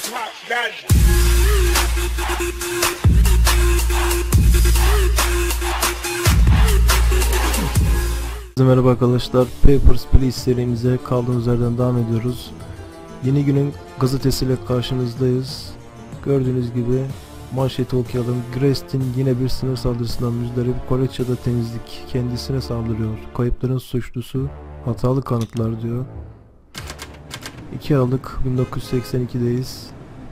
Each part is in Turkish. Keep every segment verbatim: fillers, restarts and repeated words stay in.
Merhaba arkadaşlar, Papers, Please serimize kaldığımız yerden devam ediyoruz. Yeni günün gazetesiyle karşınızdayız. Gördüğünüz gibi manşeti okuyalım. Grestin yine bir sınır saldırısından müzdarip. Koreçya'da temizlik kendisine saldırıyor. Kayıpların suçlusu hatalı kanıtlar diyor. iki Aralık bin dokuz yüz seksen iki'deyiz.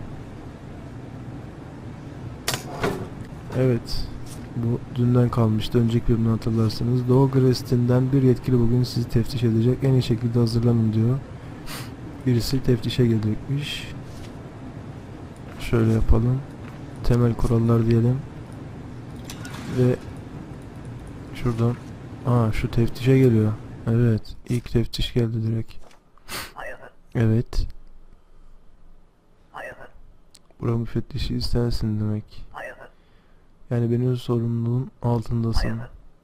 Evet. Bu dünden kalmıştı. Önceki bölümden hatırlarsınız. Doğu Grestin'den bir yetkili bugün sizi teftiş edecek. En iyi şekilde hazırlanın diyor. Birisi teftişe gelecekmiş. Şöyle yapalım. Temel kurallar diyelim. Ve şuradan. Aa, şu teftişe geliyor. Evet. İlk teftiş geldi direkt. Evet. Bura müfettişi istersin demek. Yani benim sorumluluğum altındasın.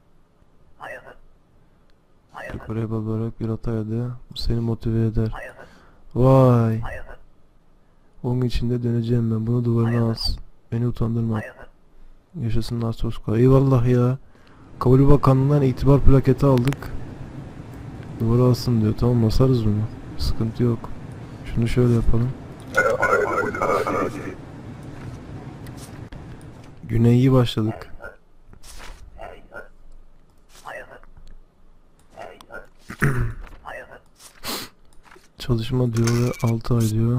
Yukarıya bakarak bir hata ede. Bu seni motive eder. Vay. Onun içinde döneceğim ben. Bunu duvarına as. Beni utandırma. Yaşasın Narsoska. Eyvallah ya. Kabul Bakanlığı'ndan itibar plaketi aldık. Duvara asın diyor. Tamam, asarız bunu. Sıkıntı yok. Şunu şöyle yapalım. Güne iyi başladık. Çalışma diyor ve altı ay diyor.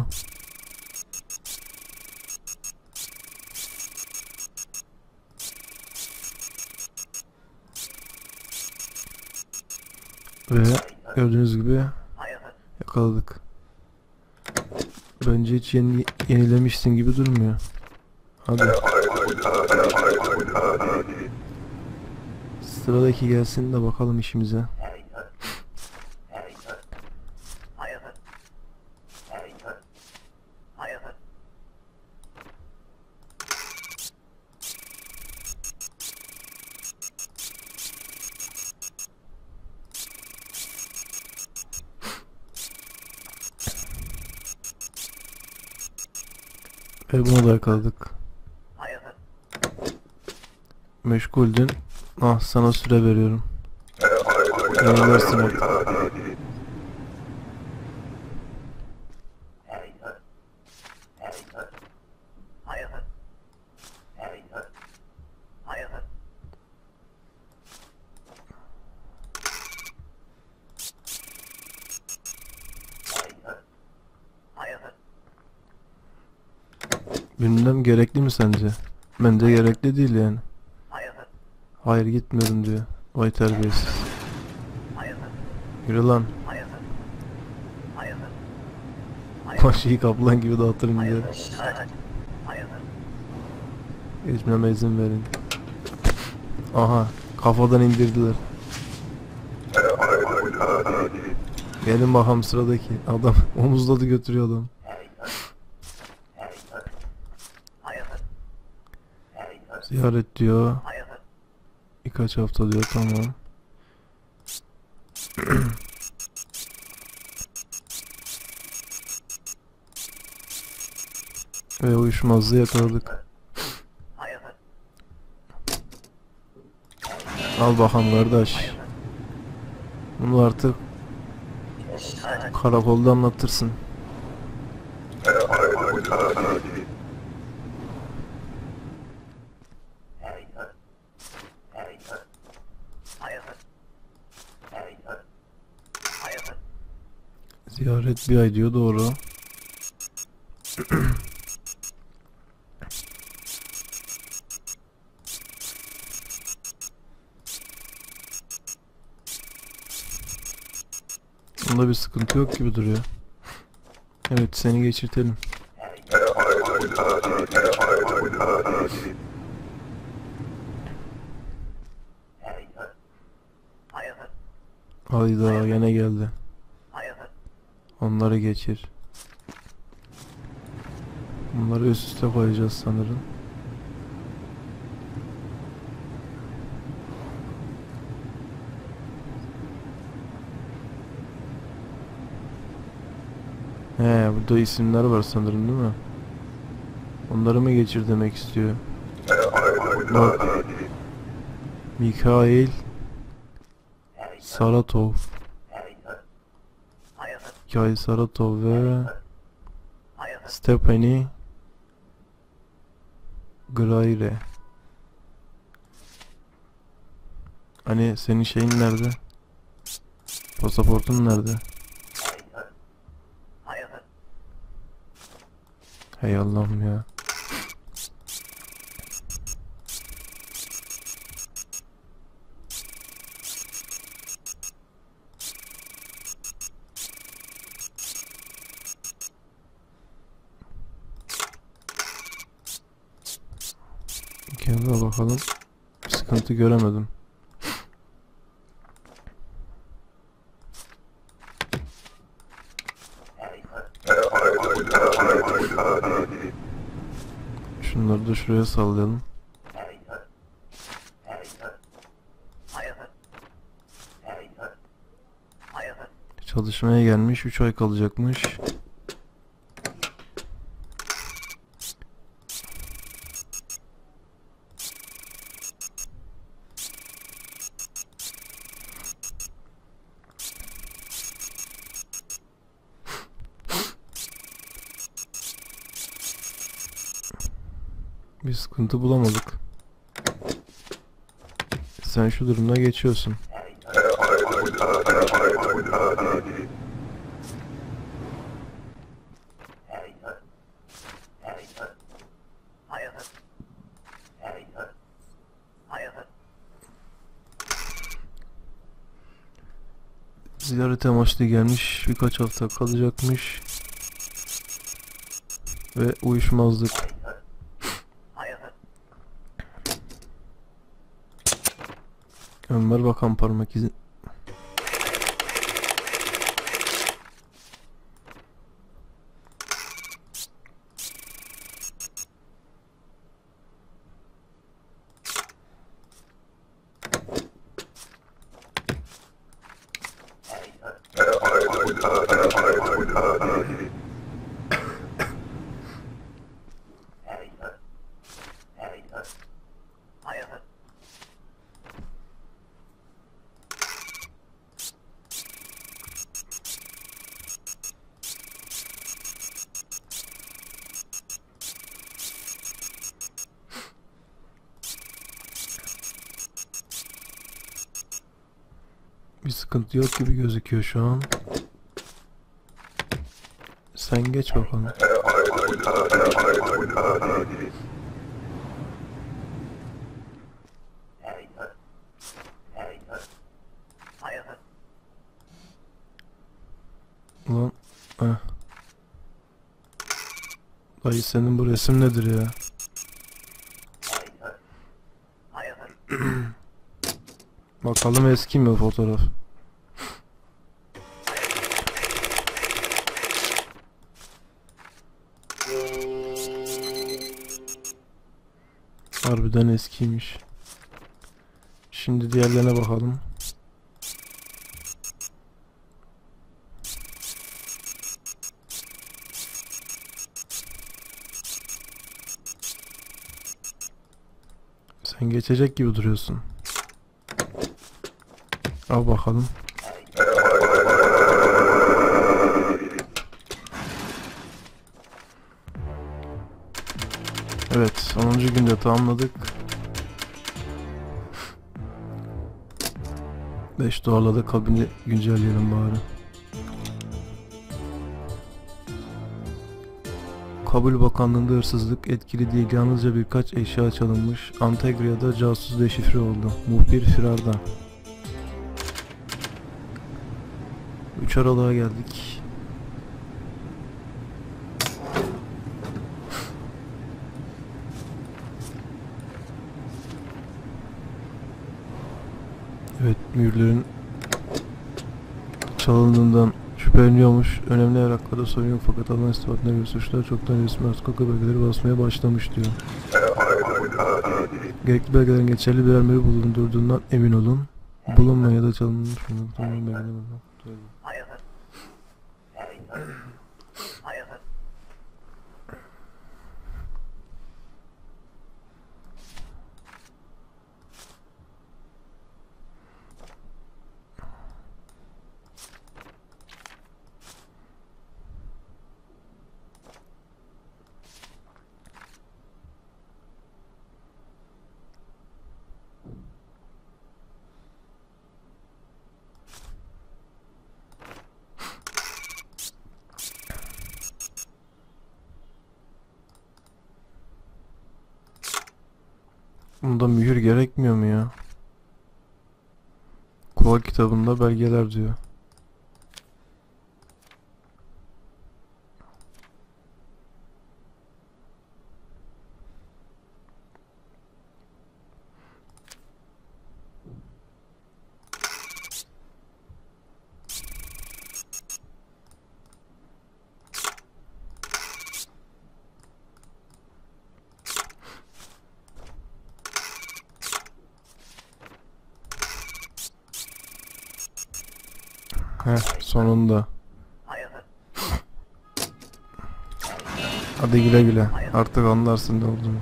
Ve gördüğünüz gibi yakaladık. Bence hiç yeni, yenilemişsin gibi durmuyor. Hadi. Sıradaki gelsin de bakalım işimize. Ve bunu da yakaladık. Meşguldün. Ah, sana süre veriyorum. Yenilersin artık. Gündem gerekli mi sence? Bence gerekli değil yani. Hayır, gitmiyorum diyor. Vay terbiyesiz. Yürü lan. Vahşi kaplan gibi dağıtırım diyor. Geçmeme izin verin. Aha, kafadan indirdiler. Gelin bakalım sıradaki adam. Omuzladı götürüyor adam. Ziyaret diyor. Birkaç hafta diyor, tamam. Ve uyuşmazlığı yakaladık. Al bakalım kardeş. Bunu artık karakolda anlatırsın. Ziyaret bir ay diyor, doğru. Bunda bir sıkıntı yok gibi duruyor. Evet, seni geçirtelim. Hayda, yine geldi. Onları geçir. Bunları üst üste koyacağız sanırım. He, burada isimler var sanırım, değil mi? Onları mı geçir demek istiyor? Bak. Mikhail Saratov. Mikhail Saratov ve Stepani Graire. Hani senin şeyin nerede? Pasaportun nerede? Hey Allah'ım ya. Kenara bakalım. Sıkıntı göremedim. Şunları da şuraya sallayalım. Çalışmaya gelmiş. üç ay kalacakmış. Bir sıkıntı bulamadık. Sen şu durumda geçiyorsun. Ziyaret amaçlı gelmiş, birkaç hafta kalacakmış ve uyuşmazlık. Ömer Bakan parmak izi. Bir sıkıntı yok gibi gözüküyor şu an. Sen geç bakalım. Ulan. Heh. Dayı senin bu resim nedir ya? Bakalım eski mi fotoğraf? Harbiden eskiymiş. Şimdi diğerlerine bakalım. Sen geçecek gibi duruyorsun. Al bakalım. Evet, onuncu günde tamamladık. beş dolarla da kabini güncelleyelim bari. Kabul Bakanlığı'nda hırsızlık etkili değil, yalnızca birkaç eşya çalınmış. Antagya'da casus deşifre oldu. Muhbir firarda. üç Aralık'a geldik. Evet, mühürlerin çalındığından şüpheleniyormuş. Önemli evraklarda sorun yok fakat alınan istihbaratına göre suçlar çoktan resmi arka belgeleri basmaya başlamış diyor. Gerekli belgelerin geçerli birer meri bulundurduğundan emin olun. Bulunmayan ya da çalınmış belgeler. Bunda mühür gerekmiyor mu ya? Kural kitabında belgeler diyor. Heh, sonunda. Hadi güle güle. Artık anlarsın ne olduğunu.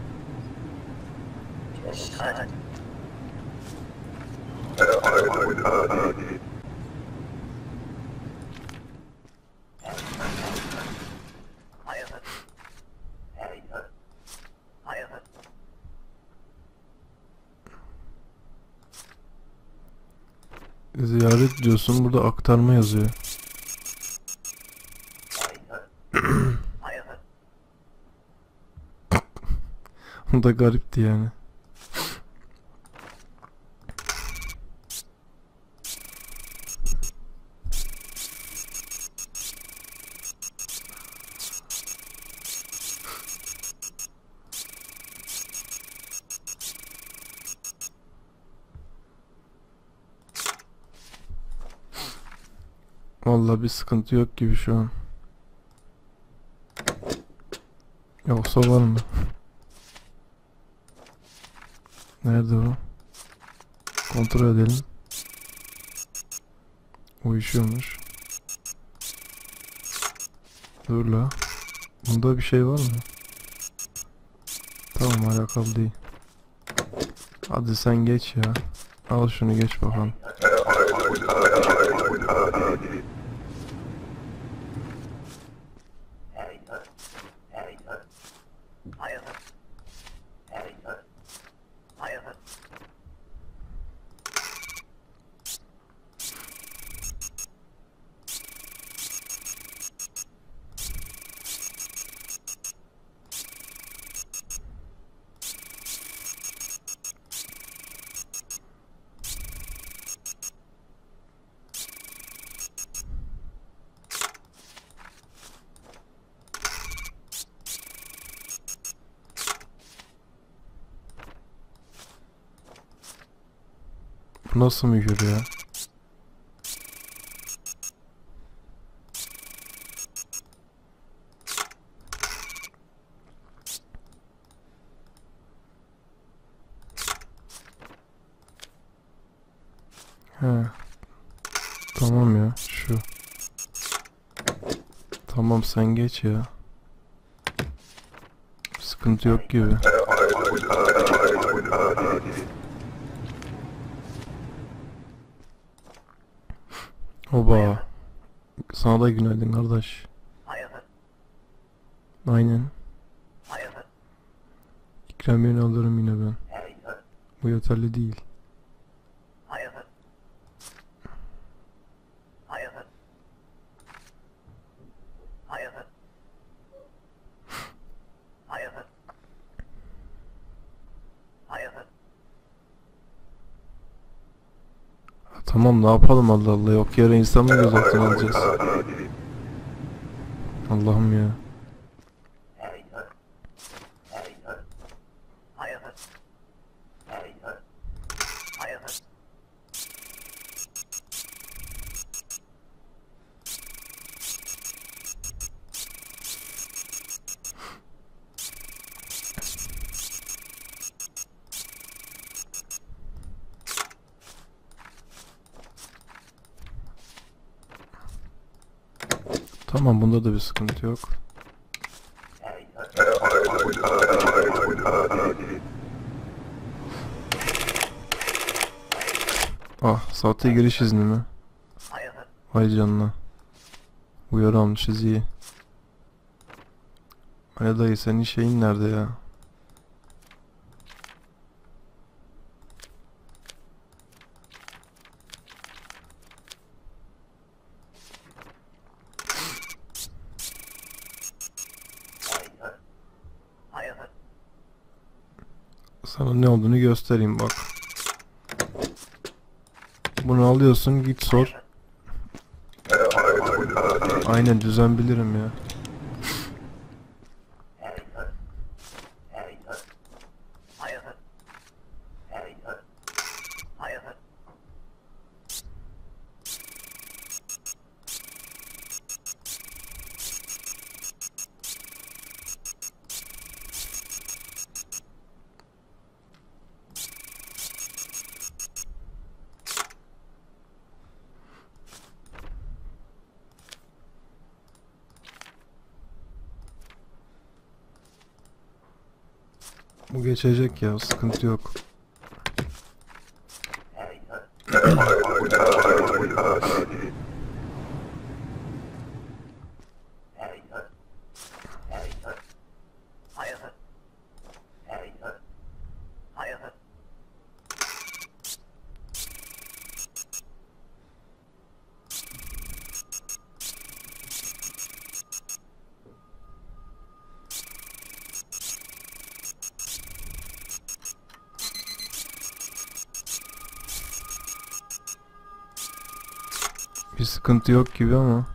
Ziyaret diyorsun, burada aktarma yazıyor. O da garipti yani. Vallahi bir sıkıntı yok gibi şu an. Yoksa var mı? Nerede o? Kontrol edelim. Uyuşuyormuş. Dur la. Bunda bir şey var mı? Tamam, alakalı değil. Hadi sen geç ya. Al şunu, geç bakalım. Bu nasıl mühür ya? He. Tamam ya, şu. Tamam, sen geç ya. Sıkıntı yok gibi. Oba. Sana da günaydın kardeş. Aynen. İkramiyeni alırım yine ben. Bu yeterli değil. Tamam, ne yapalım, Allah Allah, yok yere insan mı gözaltına alacağız? Allah'ım ya. Tamam, bunda da bir sıkıntı yok. Ah, sahte giriş izni mi? Vay canına. Uyarı almışız, iyi. Hani dayı, senin şeyin nerede ya? Sana ne olduğunu göstereyim bak. Bunu alıyorsun, git sor. Aynen, düzen bilirim ya. Bu geçecek ya, sıkıntı yok. Bir sıkıntı yok gibi ama.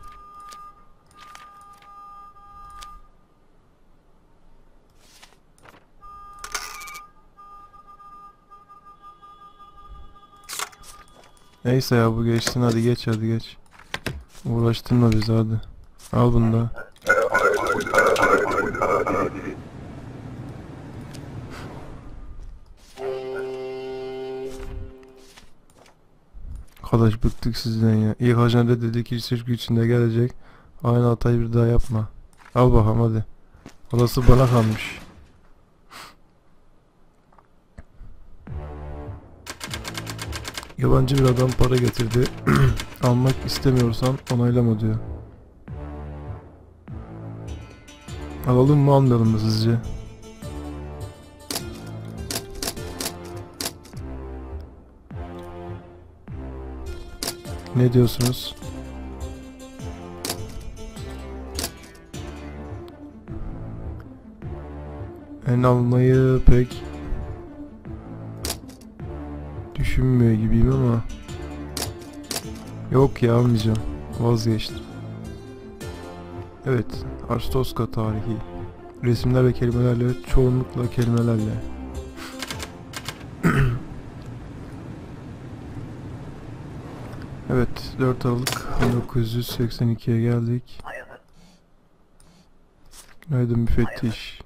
Neyse ya, bu geçsin, hadi geç, hadi geç. Uğraştırma bizi, hadi. Al bunu da. Arkadaş bıktık sizden ya. İlk ajanda dedik ilk güçünde gelecek. Aynı hatayı bir daha yapma. Al bakalım hadi. Orası bana kalmış. Yabancı bir adam para getirdi. Almak istemiyorsan onaylama diyor. Alalım mı, almayalım mı sizce? Ne diyorsunuz? En almayı pek düşünmüyor gibiyim ama yok ya, almayacağım, vazgeçtim. Evet, Arstotzka tarihi. Resimler ve kelimelerle, çoğunlukla kelimelerle. Evet, dört Aralık bin dokuz yüz seksen iki'ye geldik. Günaydın müfettiş.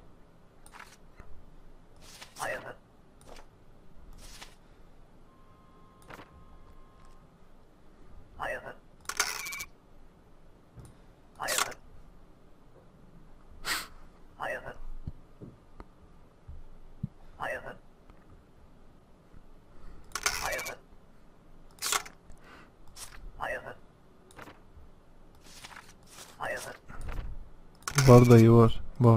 Var dayı, var. Bak.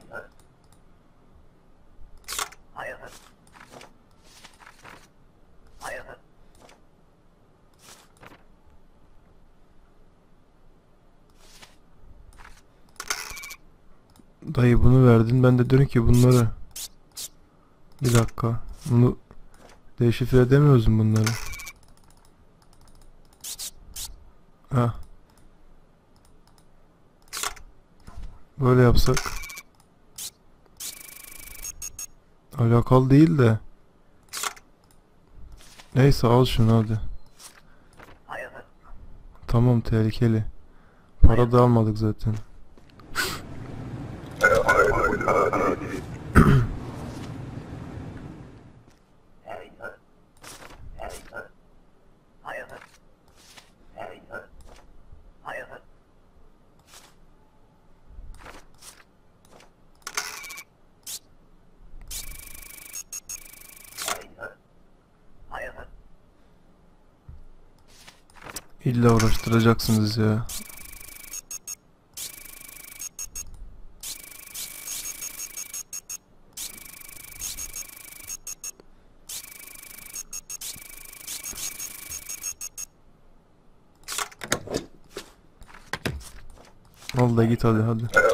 Dayı bunu verdin. Ben de diyorum ki bunları. Bir dakika. Bunu deşifre edemiyoruz mu bunları? Ha. Böyle yapsak. Alakalı değil de. Neyse, al şunu hadi. Tamam, tehlikeli. Para da almadık zaten. İlla uğraştıracaksınız ya. Vallahi git hadi hadi.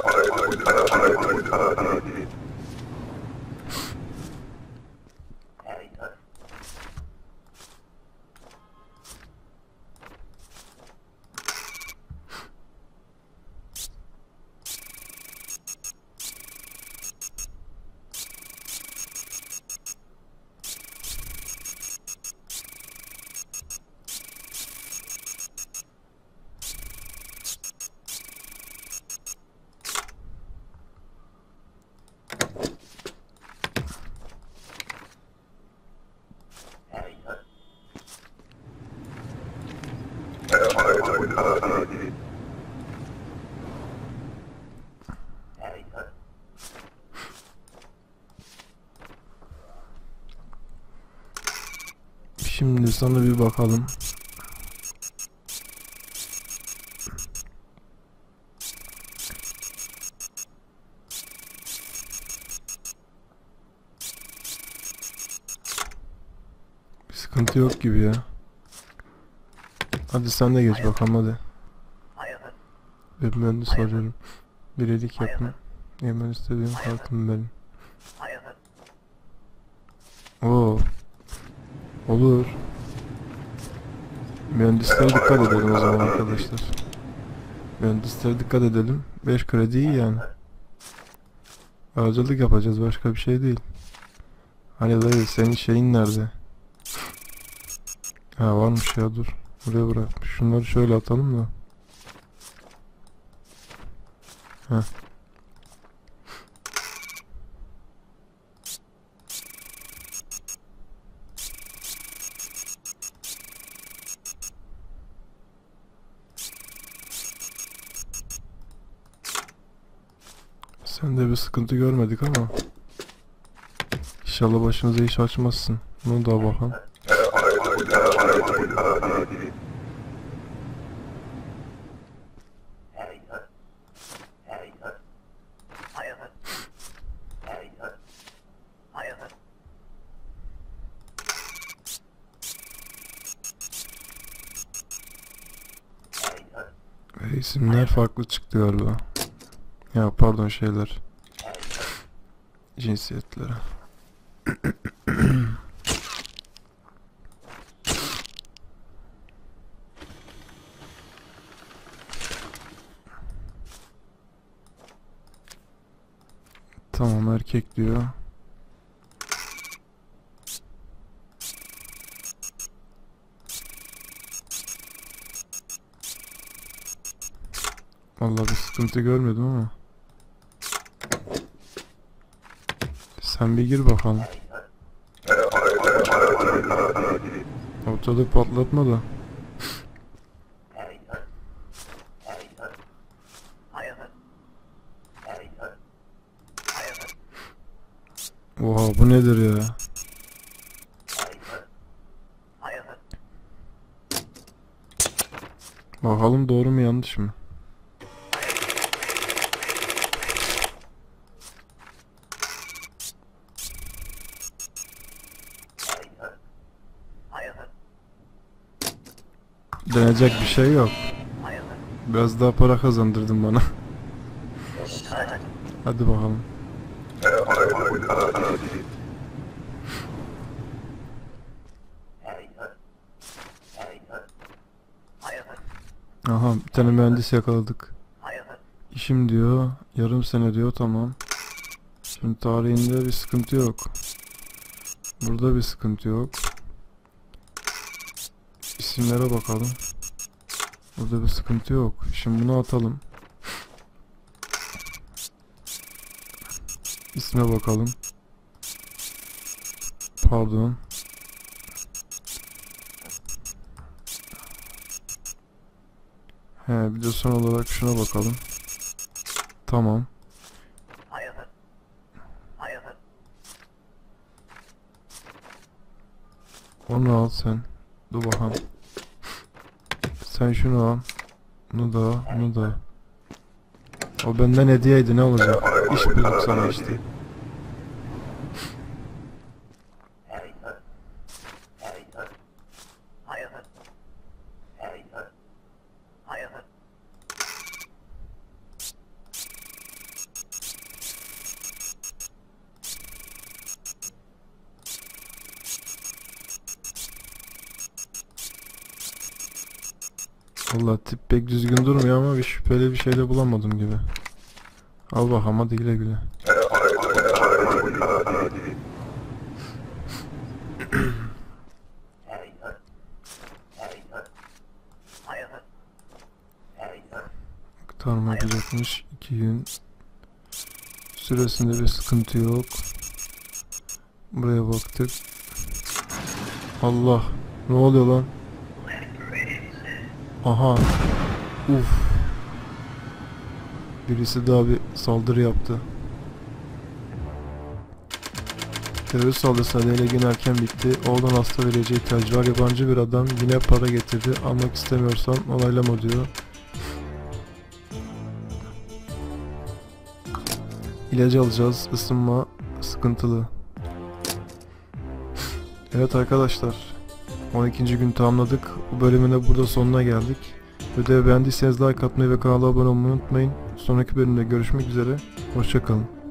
Şimdi sana bir bakalım. Bir sıkıntı yok gibi ya. Hadi sen de geç bakalım hadi. Bir mühendis arıyorum. Bir iyilik yapın. Hemen istediğim kartım benim. Oo. Olur. Mühendislere dikkat edelim o zaman arkadaşlar. Mühendislere dikkat edelim. beş kredi iyi yani. Aracılık yapacağız, başka bir şey değil. Hani dayı senin şeyin nerede? Ha varmış ya, dur. Buraya bırakmış. Şunları şöyle atalım da. Heh. Sen de bir sıkıntı görmedik ama İnşallah başınıza iş açmazsın. Bunu da bakalım. Ve isimler farklı çıktı galiba. Ya pardon, şeyler. Cinsiyetlere. Tamam, erkek diyor. Vallahi bir sıkıntı görmedim ama. Sen bir gir bakalım. Ortada patlatma da. Oha, bu nedir ya? Bakalım doğru mu yanlış mı? Denecek bir şey yok. Biraz daha para kazandırdın bana. Hadi bakalım. Aha, bir tane mühendis yakaladık. İşim diyor, yarım sene diyor, tamam. Şimdi tarihinde bir sıkıntı yok. Burada bir sıkıntı yok. İsimlere bakalım. Burada bir sıkıntı yok. Şimdi bunu atalım. İsme bakalım. Pardon. He, bir de son olarak şuna bakalım. Tamam. Onu al sen. Dur bakalım. Sen şunu al. Bunu da, bunu da. O benden hediyeydi, ne olacak? İş bulduk sana işte. Vallahi tip pek düzgün durmuyor ama bir şüpheli bir şey de bulamadım gibi. Al bakalım, hadi güle güle. Aktarma yapacakmış. iki gün süresinde bir sıkıntı yok. Buraya baktık. Allah, ne oluyor lan? Aha. Uf. Birisi daha bir saldırı yaptı. Terörist saldırısı nedeniyle gün erken bitti. Oğlan hasta ve ilacı ihtiyacı var. Yabancı bir adam yine para getirdi. Almak istemiyorsan onaylama diyor. İlacı alacağız. Isınma sıkıntılı. Evet arkadaşlar. on ikinci gün tamamladık. Bu bölümün de burada sonuna geldik. Videoyu beğendiyseniz like atmayı ve kanala abone olmayı unutmayın. Sonraki bölümde görüşmek üzere. Hoşça kalın.